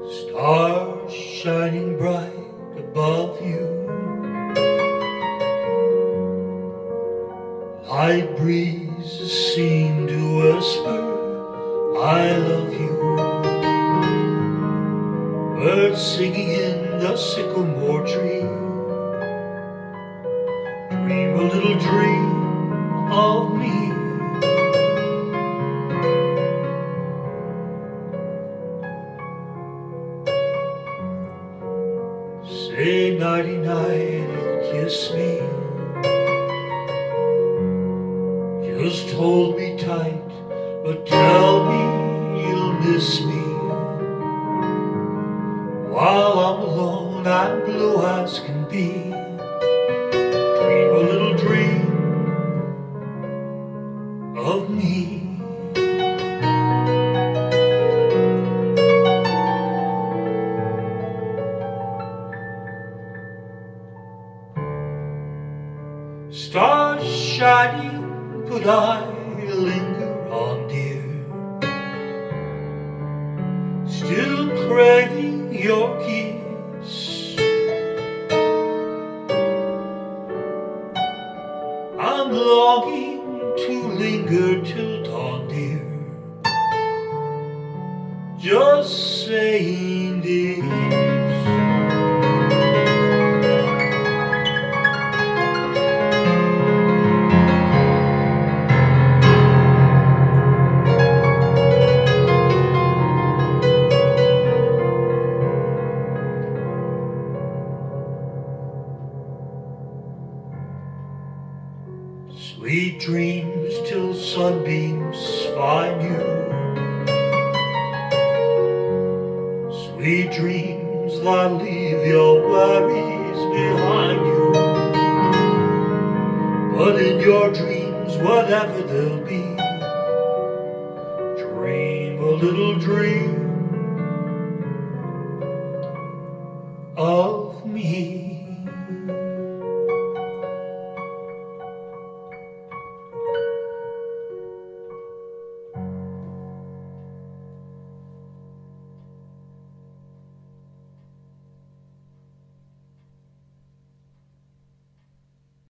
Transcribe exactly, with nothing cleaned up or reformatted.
Stars shining bright above you, light breezes seem to whisper, I love you. Birds singing in the sycamore tree, dream a little dream of me. Say nighty-night and kiss me, just hold me tight, but tell me you'll miss me. While I'm alone, I'm blue as can be. Dream a little dream of me. Stars shining, but I linger on, dear, still craving your kiss. I'm longing to linger till dawn, dear, just saying this. Sweet dreams till sunbeams find you, sweet dreams that leave your worries behind you. But in your dreams, whatever they'll be, dream a little dream of me.